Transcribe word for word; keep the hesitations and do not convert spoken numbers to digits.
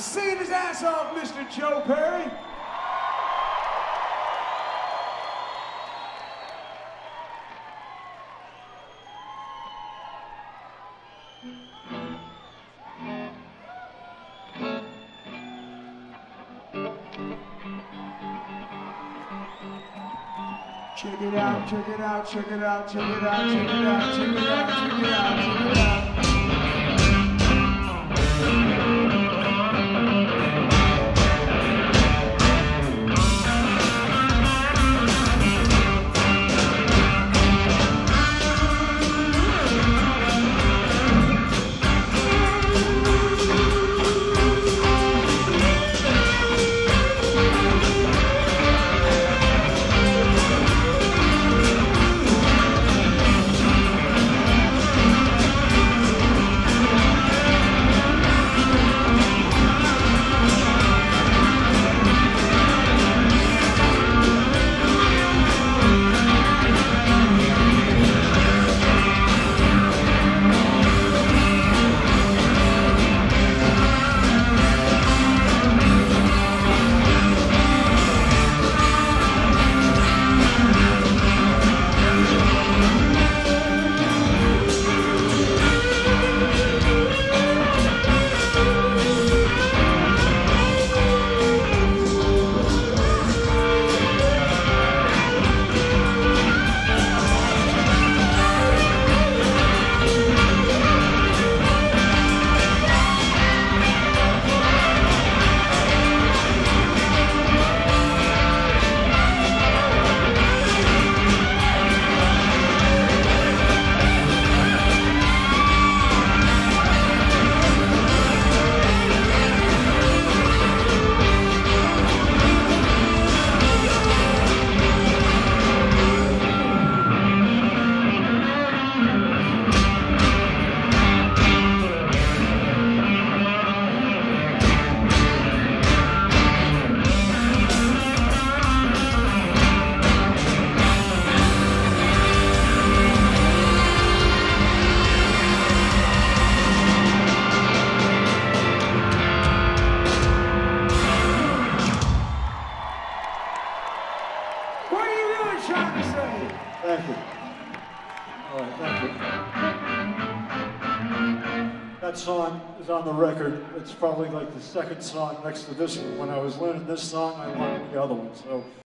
singing his ass off, Mister Joe Perry. Check it out, check it out, check it out, check it out, check it out, check it out, check it out, check it out. Thank you. All right, thank you. That song is on the record. It's probably like the second song next to this one. When I was learning this song, I learned the other one. So.